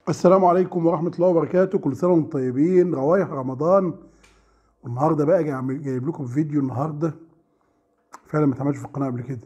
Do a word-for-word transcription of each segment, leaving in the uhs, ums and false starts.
السلام عليكم ورحمة الله وبركاته، كل سنة وانتم طيبين. روايح رمضان. والنهارده بقى جاي أعمل- جايب لكم فيديو النهارده فعلا ما اتعملش في القناة قبل كده.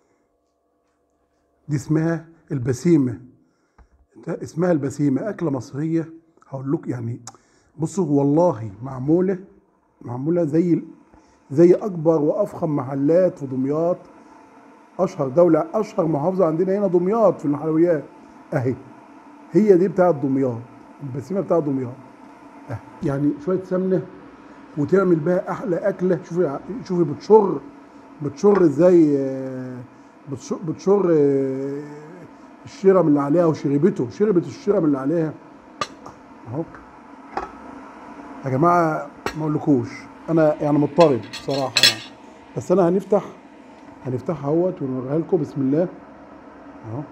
دي اسمها البسيمة. ده اسمها البسيمة، أكلة مصرية. هقول لكم يعني، بصوا والله معمولة معمولة زي زي أكبر وأفخم محلات في دمياط. أشهر دولة، أشهر محافظة عندنا هنا دمياط في الحلويات. أهي، هي دي بتاعت دمياط، البسيمة بتاعت دمياط. أهي يعني شوية سمنة وتعمل بها احلى اكله. شوفي شوفي بتشر بتشر ازاي. آه، بتشر, بتشر آه، الشرم اللي عليها، وشربته شربت الشرم اللي عليها اهو. يا جماعه ما اقولكوش، انا يعني مضطرب بصراحه يعني. بس انا هنفتح هنفتحها اهوت ونوريها لكم. بسم الله. اهو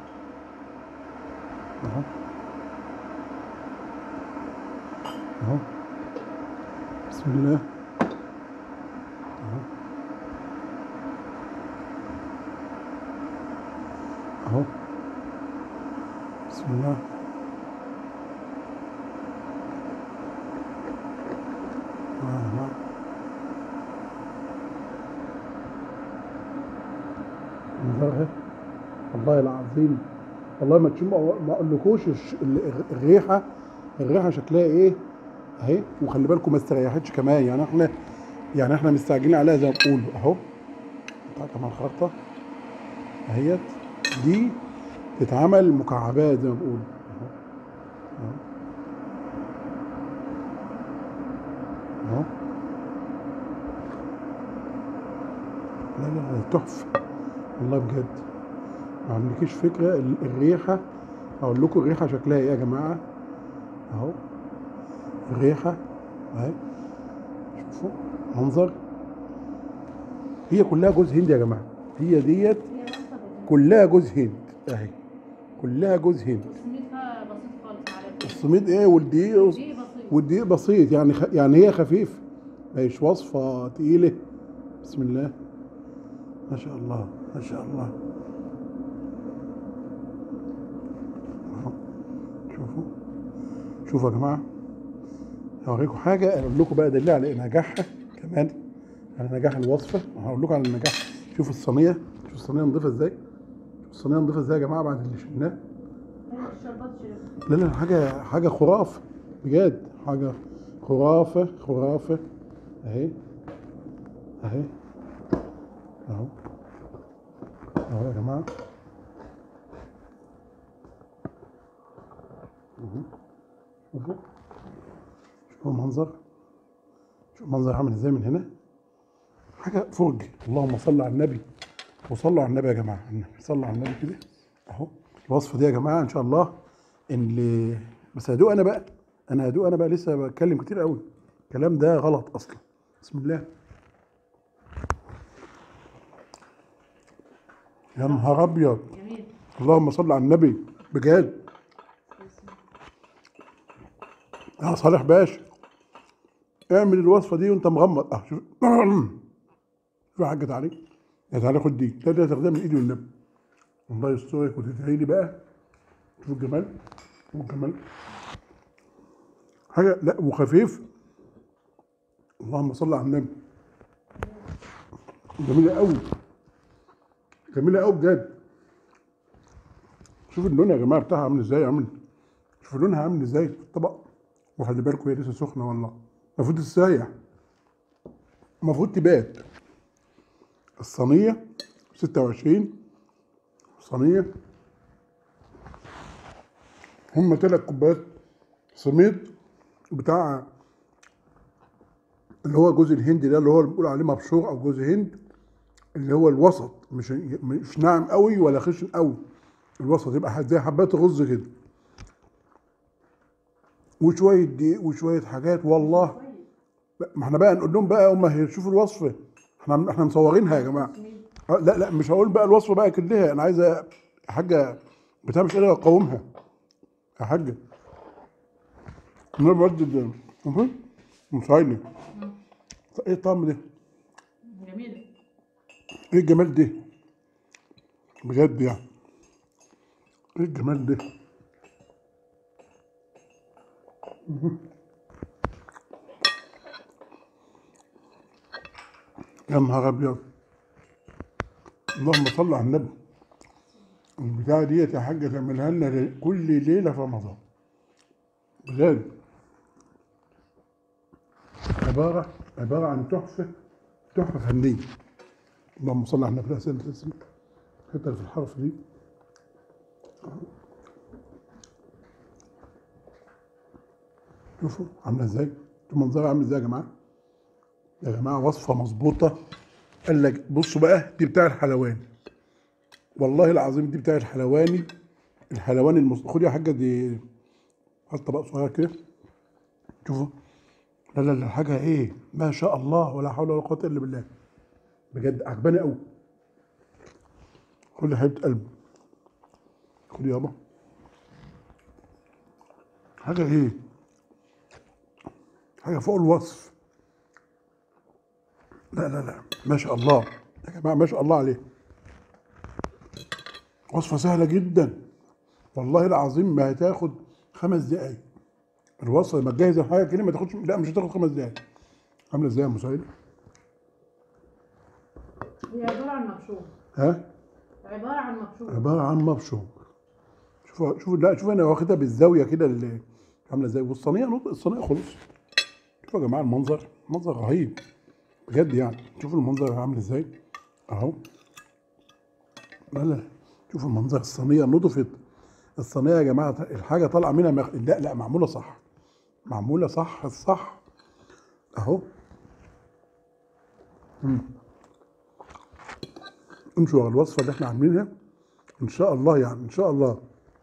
اهو اهو. بسم الله. اهو اهو. بسم الله. اهو. منظرها والله العظيم. والله ما تشوف، ما اقولكوش الش- ال- الريحه الريحه شكلها ايه اهي. وخلي بالكم ما استريحتش كمان، يعني احنا يعني احنا مستعجلين عليها زي ما بقولوا اهو. بتاع كمان خرطه اهيت. دي تتعمل مكعبات زي ما بقولوا اهو اهو اهو. لا لا لا، تحفه والله بجد. ما عندكيش فكره ال- الريحه. اقول لكم الريحه شكلها ايه يا جماعه اهو. الريحه اهي. شوفوا منظر. هي كلها جوز هند يا جماعه. هي ديت كلها جوز هند اهي. كلها جوز هند. والسميد فيها بسيط خالص معلقتين. السميد ايه والدقيق. والدقيق بسيط. والدقيق بسيط يعني خ... يعني هي خفيف، مش وصفه تقيله. بسم الله. ما شاء الله ما شاء الله. اهو. شوفوا شوفوا يا جماعه. هوريكم حاجه اقول لكم بقى دليل على نجاحها كمان، على نجاح الوصفه. هقول لكم على النجاح. شوفوا الصينيه، شوفوا الصينيه نضيفها ازاي. شوفوا الصينيه نضيفها ازاي يا جماعه بعد اللي شلناه. الشربات شرب. لا لا، حاجه حاجه خرافه بجد. حاجه خرافه خرافه. اهي اهي اهو اهو يا جماعه. اهو. شوفوا شوفوا المنظر. شوفوا المنظر عامل ازاي من هنا. حاجه فرج. اللهم صل على النبي، وصلوا على النبي يا جماعه. النبي صلوا على النبي كده اهو. الوصفه دي يا جماعه ان شاء الله اللي بس هدوق انا بقى. انا هدوق انا بقى، لسه بتكلم كتير قوي. الكلام ده غلط اصلا. بسم الله. يا نهار ابيض. جميل. اللهم صل على النبي بجد. يا صالح باشا، اعمل الوصفه دي وانت مغمض. اه شوف شوف يا حاج تعالي. يا تعالي خد دي، ده دي هتاخدها من ايدي والنبي. الله يسترك وتدعي لي بقى. شوف الجمال. شوف الجمال. حاجه لا وخفيف. اللهم صل على النبي. جميله قوي، جميله قوي بجد. شوف اللون يا جماعه بتاعها عامل ازاي. عامل شوف لونها عامل ازاي في الطبق. وخلي بالكم هي لسه سخنه والله. المفروض تسيح، المفروض تبات. الصينيه ستة وعشرين صينيه. هم ثلاث كوبايات سميد بتاع اللي هو جوز الهند ده، اللي هو اللي بنقول عليه مبشور او جوز هند. اللي هو الوسط، مش مش ناعم قوي ولا خشن قوي. الوسط يبقى زي حبات الرز كده. وشويه دقيق وشويه حاجات والله. ما احنا بقى نقول لهم بقى، هم هيشوفوا الوصفه. احنا احنا مصورينها يا جماعه. أه، لا لا، مش هقول بقى الوصفه بقى كلها. انا عايزه يا حاجه بتاع مش قادر اقاومها يا حاجه. انا بجد مش عايله. ايه الطعم ده؟ جميل. ايه الجمال ده بجد يعني. ايه الجمال ده. يا نهار ابيض، اللهم صل على النبي. البتاعة ديت يا حاجة تعملها لنا كل ليلة في رمضان بجد. عبارة عبارة عن تحفة تحفة فنية. اللهم صل على النبي. لا سنة الحتة اللي في الحرف دي شوفوا عاملة ازاي، شوفوا منظرها عامل ازاي يا جماعة. يا جماعة وصفة مظبوطة. قال لك بصوا بقى دي بتاع الحلواني، والله العظيم دي بتاع الحلواني. الحلواني المص... خد يا حاجة دي، هات طبق صغير كده شوفوا. لا لا لا حاجة ايه ما شاء الله، ولا حول ولا قوة الا بالله. بجد عجباني قوي. خد يا حبيبة قلبي، خد يابا. حاجة ايه، حاجة فوق الوصف. لا لا لا ما شاء الله يا جماعة، ما شاء الله عليه. وصفة سهلة جدا والله العظيم، ما هتاخد خمس دقايق. الوصفة لما تجهز الحاجة كده ما تاخدش، لا مش هتاخد خمس دقايق. عاملة ازاي يا مساعد؟ هي عبارة عن مبشور. ها؟ عبارة عن مبشور. عبارة عن مبشور. شوف شوف لا شوف انا واخدها بالزاوية كده اللي عاملة ازاي، والصينية نط الصينية خلص. شوفوا يا جماعة المنظر، منظر رهيب بجد يعني. شوفوا المنظر عامل ازاي اهو. لا لا شوفوا المنظر، الصينية نضفت. الصينية يا جماعة الحاجة طالعة منها مخ... لا لا معمولة صح، معمولة صح الصح اهو. مم. امشوا على الوصفة اللي احنا عاملينها ان شاء الله، يعني ان شاء الله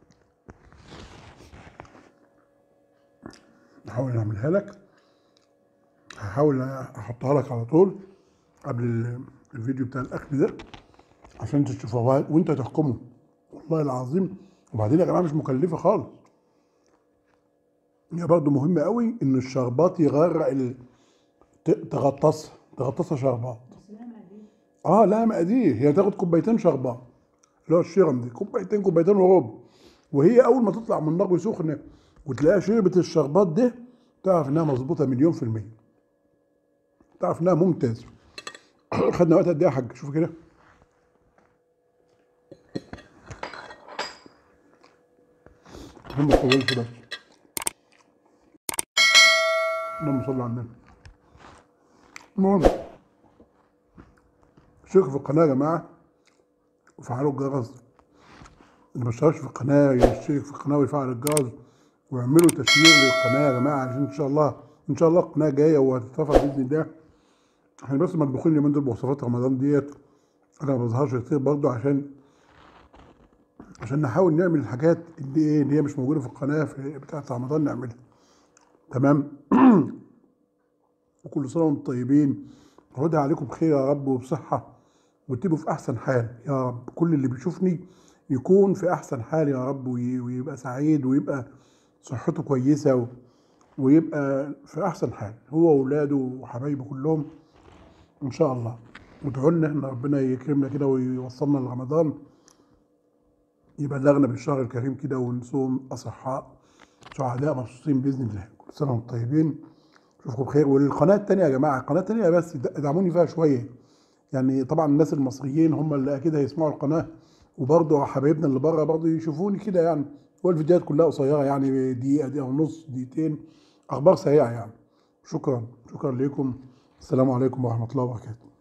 نحاول نعملها لك. هحاول احطها لك على طول قبل ال- الفيديو بتاع الاكل ده عشان تشوفوها وانت تحكموا والله العظيم. وبعدين يا جماعه مش مكلفه خالص. هي برضه مهمه قوي ان الشربات يغرق ال... ت- تغطسها تغطسها شربات. بس لها مقادير. اه لها مقادير. هي تاخد كوبايتين شربات اللي هو الشيرم دي، كوبايتين كوبايتين وربع. وهي اول ما تطلع من النار وسخنه وتلاقيها شربت الشربات ده، تعرف انها مظبوطه مليون في الميه، تعرف انها ممتازه. خدنا وقت قد ايه يا حاج؟ شوف كده. هم ما تطولش بس. اللهم صل على النبي. المهم اشتركوا في القناه يا جماعه وفعلوا الجرس. اللي ما اشتركش في القناه يشترك في القناه ويفعل الجرس واعملوا تشيير للقناه يا جماعه، عشان ان شاء الله ان شاء الله القناه جايه وهتترفع باذن الله. احنا بس مطبوخين اليومين دول بوصفات رمضان ديت، انا ما بظهرش كتير برضه عشان عشان نحاول نعمل الحاجات اللي ايه اللي هي مش موجوده في القناه في بتاعه رمضان نعملها. تمام. وكل سنه وانتم طيبين، وعود عليكم بخير يا رب وبصحه، وتبقوا في احسن حال يا رب. كل اللي بيشوفني يكون في احسن حال يا رب، وي- ويبقى سعيد ويبقى صحته كويسه و- ويبقى في احسن حال هو واولاده وحبايبه كلهم ان شاء الله. وادعوا لنا ان ربنا يكرمنا كده ويوصلنا لرمضان، يبلغنا بالشهر الكريم كده ونصوم اصحاء سعداء مبسوطين باذن الله. كل سنه وانتم طيبين، اشوفكم بخير. والقناه الثانيه يا جماعه، القناه الثانيه بس ادعموني فيها شويه يعني. طبعا الناس المصريين هم اللي اكيد هيسمعوا القناه، وبرضه حبايبنا اللي بره برضه يشوفوني كده يعني. والفيديوهات كلها قصيره يعني دقيقه دقيقه ونص دقيقتين، اخبار سريعه يعني. شكرا شكرا لكم. السلام عليكم ورحمه الله وبركاته.